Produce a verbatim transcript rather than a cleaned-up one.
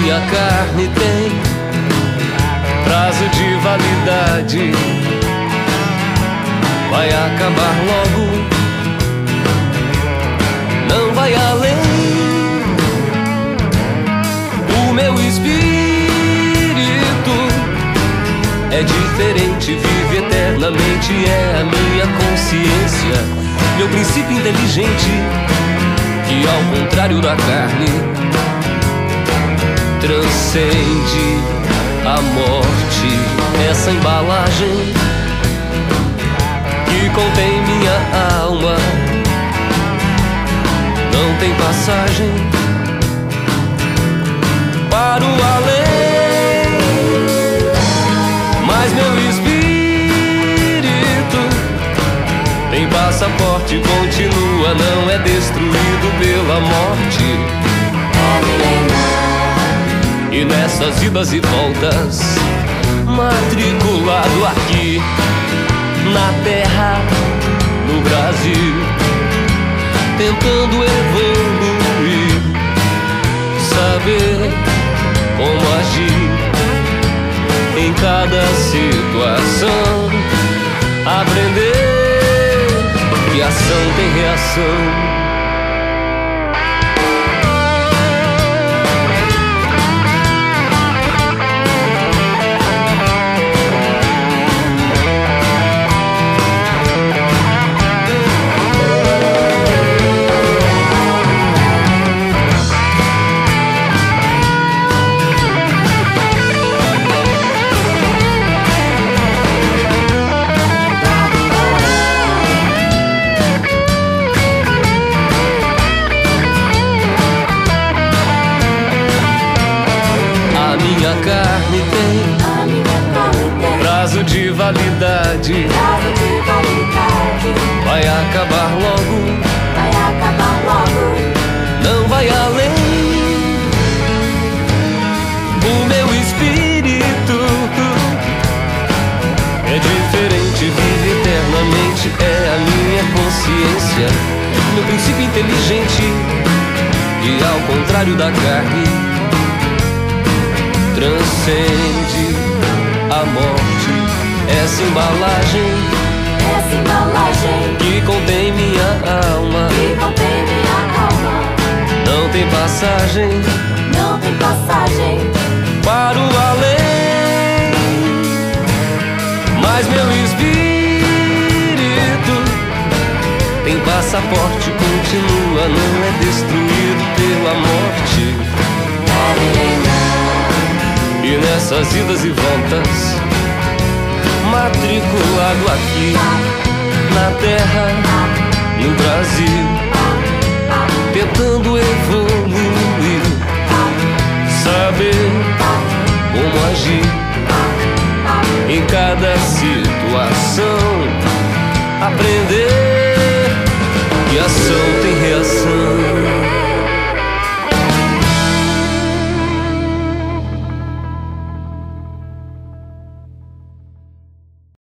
minha carne tem prazo de validade, vai acabar logo, não vai além. O meu espírito é diferente, vive eternamente, é a minha consciência, meu princípio inteligente, que ao contrário da carne transcende a morte. Essa embalagem que contém minha alma não tem passagem para o além, mas meu espírito tem passaporte, continua, não é destruído pela morte. E nessas idas e voltas, matriculado aqui na terra, no Brasil, tentando evoluir, saber como agir em cada situação, aprender que ação tem reação. Minha carne tem prazo de validade, vai acabar logo, não vai além. O meu espírito é diferente, vive eternamente, é a minha consciência, meu princípio inteligente, e ao contrário da carne transcende a morte. Essa embalagem, essa embalagem que contém minha alma, que contém minha alma, não tem passagem, não tem passagem para o além, mas meu espírito tem passaporte, continua, não é destruído pela morte. E nessas idas e voltas, matriculado aqui na terra, no Brasil, tentando evoluir, saber como agir